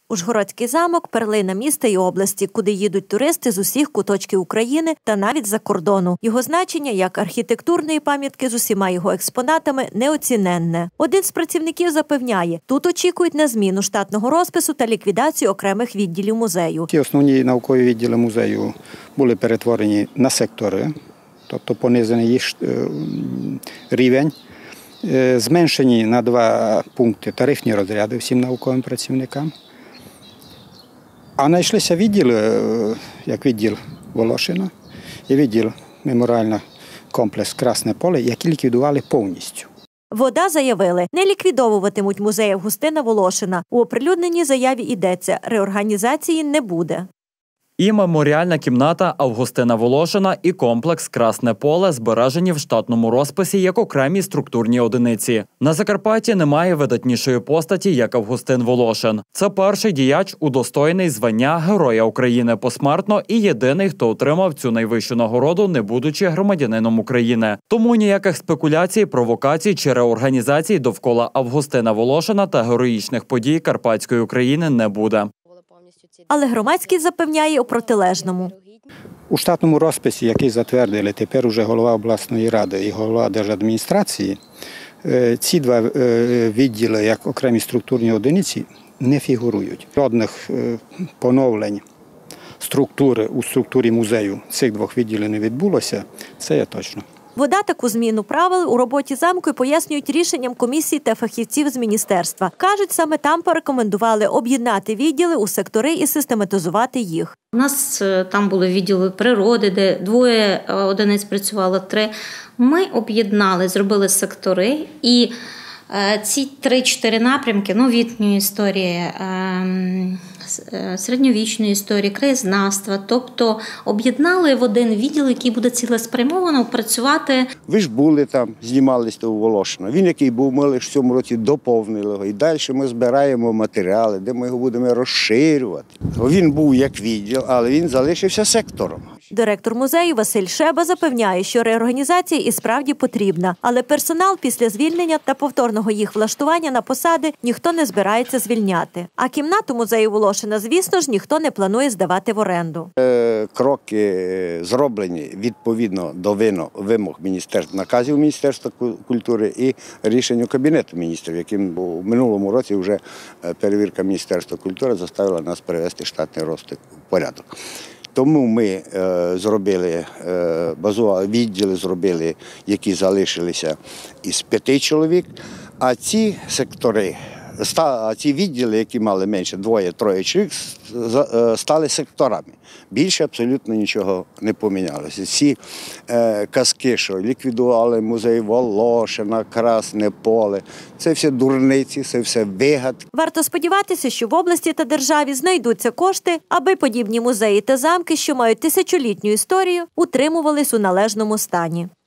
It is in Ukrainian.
Ужгородський замок – перлина міста і області, куди їдуть туристи з усіх куточків України та навіть з-за кордону. Його значення як архітектурної пам'ятки з усіма його експонатами неоціненне. Один з працівників запевняє, тут очікують на зміну штатного розпису та ліквідацію окремих відділів музею. Ті основні наукові відділи музею були перетворені на сектори, тобто понизений їх рівень. Зменшені на 2 пункти тарифні розряди всім науковим працівникам. А знайшлися відділи, як відділ Волошина і відділ меморіальний комплекс Красне Поле, які ліквідували повністю. ВОДА заявили, не ліквідовуватимуть музей Августина Волошина. У оприлюдненій заяві йдеться, реорганізації не буде. І меморіальна кімната Августина Волошина, і комплекс Красне Поле збережені в штатному розписі як окремі структурні одиниці. На Закарпатті немає видатнішої постаті, як Августин Волошин. Це перший діяч, удостоєний звання Героя України посмертно і єдиний, хто отримав цю найвищу нагороду, не будучи громадянином України. Тому ніяких спекуляцій, провокацій чи реорганізацій довкола Августина Волошина та героїчних подій Карпатської України не буде. Але громадськість запевняє у протилежному. У штатному розписі, який затвердили тепер уже голова обласної ради і голова держадміністрації, ці 2 відділи, як окремі структурні одиниці, не фігурують. Жодних поновлень структури у структурі музею цих 2 відділів не відбулося, це є точно. ВОДА таку зміну правил у роботі замку пояснюють рішенням комісії та фахівців з міністерства. Кажуть, саме там порекомендували об'єднати відділи у сектори і систематизувати їх. У нас там були відділи природи, де 2 одиниць працювало, 3. Ми об'єднали, зробили сектори і ці 3-4 напрямки, новітньої історії, середньовічної історії, краєзнавства, тобто об'єднали в один відділ, який буде цілеспрямовано працювати. Ви ж були там, знімалися у Волошина. Він, який був, ми лише в цьому році доповнили його. І далі ми збираємо матеріали, де ми його будемо розширювати. Він був як відділ, але він залишився сектором. Директор музею Василь Шеба запевняє, що реорганізація і справді потрібна. Але персонал після звільнення та повторного їх влаштування на посади ніхто не збирається звільняти. А кімнату музею Волошина, звісно ж, ніхто не планує здавати в оренду. Кроки зроблені відповідно до вимог міністерства, наказів Міністерства культури і рішення Кабінету міністрів, яким у минулому році вже перевірка Міністерства культури заставила нас привести штатний розпис в порядок. Тому ми зробили відділи, які залишилися із 5 чоловік, а ці сектори, ці відділи, які мали менше 2-3 чоловік, стали секторами. Більше абсолютно нічого не помінялося. Ці казки, що ліквідували музей Волошина, Красне Поле, це все дурниці, це все вигадки. Варто сподіватися, що в області та державі знайдуться кошти, аби подібні музеї та замки, що мають тисячолітню історію, утримувались у належному стані.